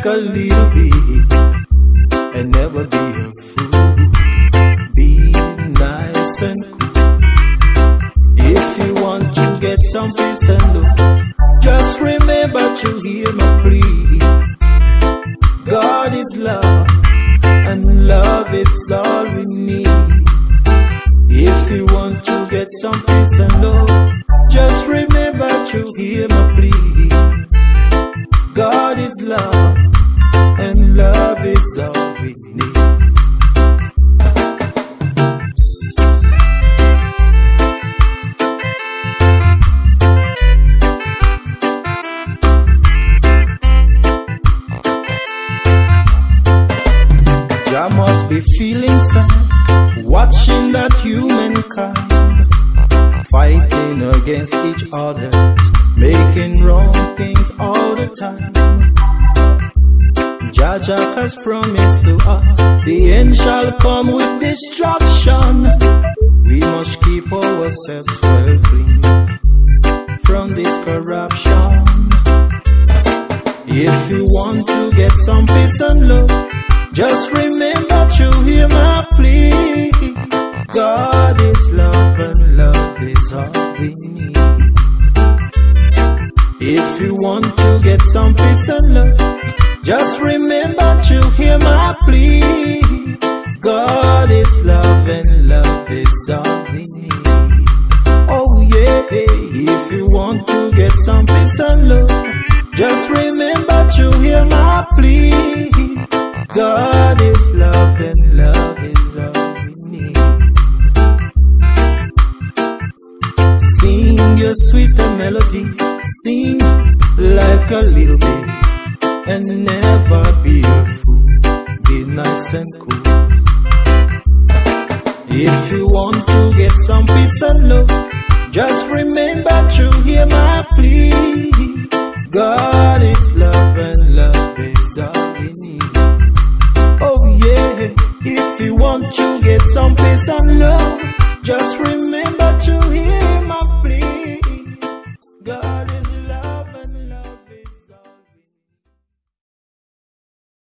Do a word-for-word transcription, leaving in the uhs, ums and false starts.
a little bit and never be a fool. Be nice and cool. If you want to get some peace and love, just remember to hear my plea. God is love, and love is all we need. If you want to get some peace and love, just remember to hear my plea. God is love, and love is all we need. I must be feeling sad, watching that humankind fighting against each other, making wrong things all the time. Jah Jah has promised to us, the end shall come with destruction. We must keep ourselves well clean from this corruption. If you want to get some peace and love, just remember to hear my plea. God is love, and love is all we need. If you want to get some peace and love, just remember to hear my plea. God is love, and love is all we need. Oh yeah, if you want to get some peace and love, just remember to hear my plea. God is love, and love is all we need. Sing your sweeter melody, sing like a little baby, and never be a fool. Be nice and cool. If you want to get some peace and love, just remember to hear my plea. God is love, and love is all we need. Oh yeah, if you want to get some peace and love, just remember